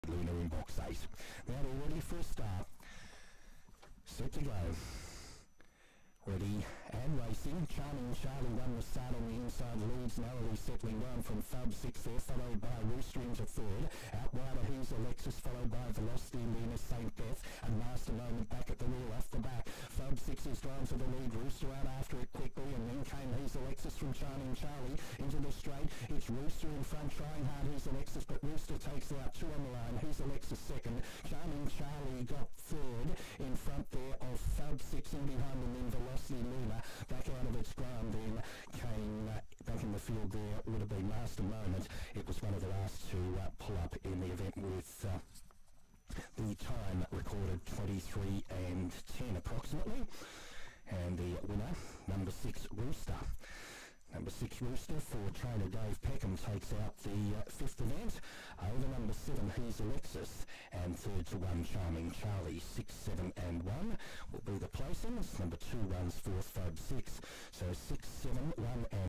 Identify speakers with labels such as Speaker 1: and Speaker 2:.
Speaker 1: Luna in box 8. Now they're ready for a start. Set to go. Ready and racing. Charming Charlie won the start on the inside, leads narrowly settling down from Fub 6 there, followed by Rooster into third. Out wider he's Alexis, followed by Velocity, Lena, St. Beth, and Master Moment back at the wheel off the back. Fub 6 is drawn to the lead, Rooster out after it quickly, and then came He's Alexis from Charming Charlie into the straight. It's Rooster in front, trying hard, He's Alexis, but Rooster takes out two on the line. He's Alexis second. Charming Charlie got third in front there of Fub 6 in behind, and then Velocity Luna back out of its ground. Then came back in the field there would have been Master Moment. It was one of the last to pull up in the event with the time recorded 23 and 10 approximately. And the winner, number 6 Rooster. Number 6 Rooster for trainer Dave Peckham takes out the fifth event over number 7 He's Alexis, and third to 1 Charming Charlie. 6, 7 and 1 will be the placings. Number 2 runs fourth, Fub 6. So 6, 7, 1 and